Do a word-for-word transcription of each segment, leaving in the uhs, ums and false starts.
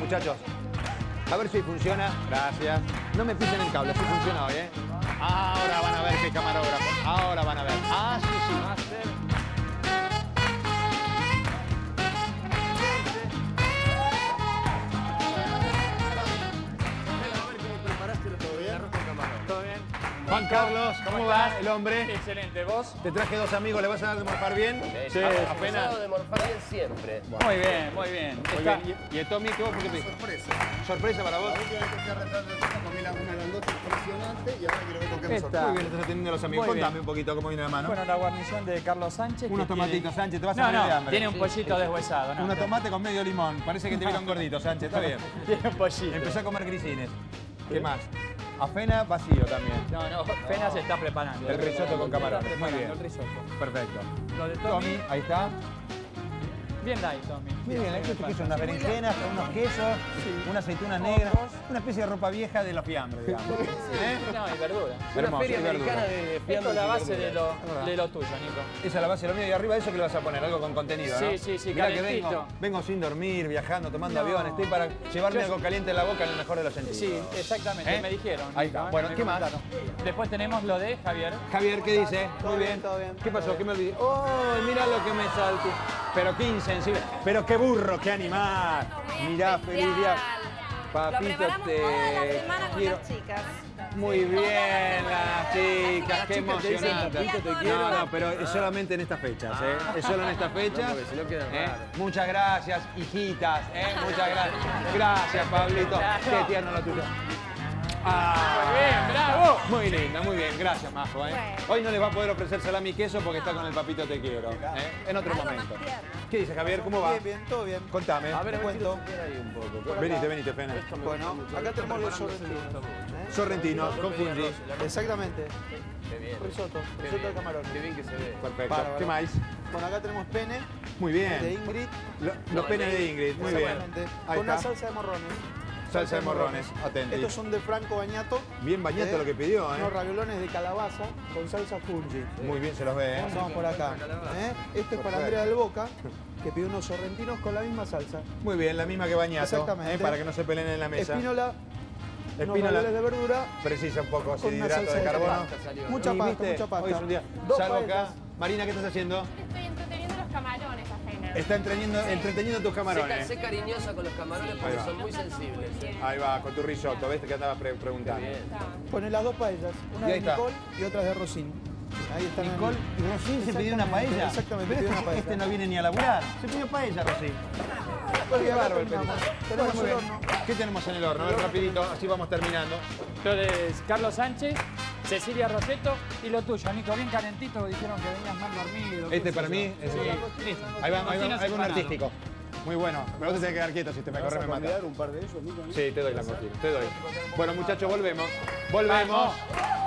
muchachos. A ver si funciona. Gracias. No me pisen el cable, si funciona hoy, ¿eh? Ahora van a ver qué camarógrafo. Ahora van a ver. Ah, sí, sí. Juan Carlos, ¿cómo va el hombre? Excelente, ¿vos? Te traje dos amigos, ¿le vas a dar de morfar bien? Sí, apenas de morfar bien siempre. Bueno. Muy bien, muy bien. Muy Está... bien. ¿Y, y el Tommy, qué vos por qué pedís? Sorpresa. ¿Sorpresa para vos? La última vez que fui a retar de ruta comí una grandota impresionante y ahora quiero ver con qué me Esta. sorprende. Muy bien, estás atendiendo a los amigos. Muy Contame bien. un poquito cómo viene la mano. Bueno, la guarnición de Carlos Sánchez. Unos que tomatitos, tiene... Sánchez, te vas a No, morir de no, hambre. tiene un pollito deshuesado. No, Una tomate con medio limón. Parece que te vieron gordito, Sánchez. Está bien. Tiene un pollito. Empezá a comer grisines. ¿Qué más? Afena vacío también. No, no, Fena se está preparando. El risotto con camarones. Está Muy bien. preparando el risotto. Perfecto. Lo de Tommy, Tommy, ahí está. bien light, Tommy. Muy bien, ¿qué es unas berenjenas, unas quesos, unas aceitunas Hongos. negras, una especie de ropa vieja de los fiambres, digamos. ¿Eh? No, y verdura. Una Hermoso, feria y verdura. americana de, de Esto fiambres es la y base de verduras. lo, de lo tuyo, Nico. Esa es la base de lo mío y arriba de eso que le vas a poner, algo con contenido, ¿no? Sí, sí, sí, Mirá que calentito. vengo, vengo sin dormir, viajando, tomando No. avión, estoy para llevarme Yo- algo caliente en la boca en el mejor de los sentidos. Sí, exactamente, ¿Eh? me dijeron. Ahí Nico, está. ¿eh? Bueno, Me ¿qué más? comentaron. Después tenemos lo de Javier. Javier, ¿qué dice? Muy bien. todo bien. ¿Qué pasó? ¿Qué me olvidé? ¡Oh, mira lo que me salté! Pero qué insensible. Pero qué burro, qué animal. Mirá, feliz día. Papito, Lo preparamos te toda la semana con quiero. las chicas. Muy bien, las chicas, qué chicas te dicen, emocionante. "Papito, te No, quiero". no, pero es solamente en estas fechas, ¿eh? Es solo en estas fechas. porque si no queda ¿eh? raro. Muchas gracias, hijitas, ¿eh? Muchas gracias. Gracias, Pablito. Qué tierno lo tuyo. Ah, Muy bien, bravo. Muy linda, muy bien. Gracias, Majo, ¿eh? Bueno. Hoy no les va a poder ofrecer salami y queso porque está con el papito te quiero, ¿eh? En otro Algo más momento. tierno. ¿Qué dice Javier? ¿Cómo va? Bien, bien, todo bien. Contame. A ver, a ver, Cuento. quiero tocar ahí un poco. Venite, venite, Fena. Bueno, acá tenemos los sorrentinos. ¿eh? Sorrentinos, con fungi. Exactamente. Qué bien. Risotto, Qué risotto de bien. camarón. Qué bien que se ve. Perfecto. Bárbaro. ¿Qué más? Bueno, acá tenemos pene Muy de bien. Ingrid. Lo- Los penes de Ingrid, muy bien. Exactamente. Ahí Con una está. salsa de morrones. Salsa de morrones, atenti. Estos son de Franco Bañato. Bien bañato ¿eh? lo que pidió, Unos ¿eh? raviolones de calabaza con salsa fungi. Muy bien se los ve, ¿eh? Vamos por acá. ¿eh? Este es para Andrea del Boca, que pidió unos sorrentinos con la misma salsa. Muy bien, la misma que bañato. Exactamente. ¿eh? Para que no se peleen en la mesa. Espínola, unos Espínola ravioles de verdura. precisa un poco así Con de una hidrato salsa de de carbono. pasta salió, ¿no? Mucha Y, pasta, ¿viste? mucha pasta. Hoy es un día. Dos Salgo acá. paellas. Marina, ¿qué estás haciendo? Estoy entreteniendo los camarones apenas. Está entreteniendo, entreteniendo tus Sé, camarones. sé cariñosa con los camarones Ahí porque va. son muy sensibles. Ahí va, con tu risotto, ¿ves? Que andabas pre- Qué preguntando. bien. Pone las dos paellas, una Y ahí de está. Nicole y otra de Rosín. Ahí están. Nicole y Rosín se pidió una Exactamente, paella. exactamente, Pero pidió este, una paella. este no viene ni a laburar. Se pidió paella, Rosín. Bueno, y acá Bárbaro el terminamos. pedido. Tenemos Bueno, el muy bien. horno. ¿Qué tenemos en el horno? A ver, rapidito, así vamos terminando. Entonces, Carlos Sánchez, Cecilia Rosetto y lo tuyo, Nico, bien calentito, dijeron que venías mal dormido. qué Este sé para yo. mí es Sí, el- listo. Ahí va, ahí va, Cocina ahí va un separado. artístico. Muy bueno. Pero vos te tenés que quedar quieto si te me corre me mata. un par de ellos, Nico? Sí, te doy la cocina, te doy. Bueno, muchachos, volvemos. Volvemos.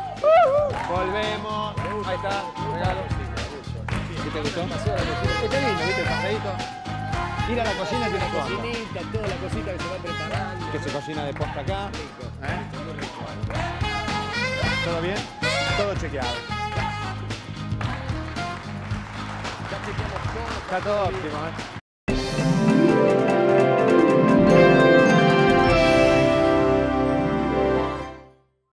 Volvemos. Ahí está, regalo. ¿Qué te gustó? Está lindo, ¿viste? El pasadito. Ir a la cocina tiene cosas. Cocinita, toda la cosita que se va preparando. Que se cocina de posta acá. ¿Eh? ¿Todo bien? Todo chequeado. Ya chequeamos todo. Está todo óptimo, ¿eh?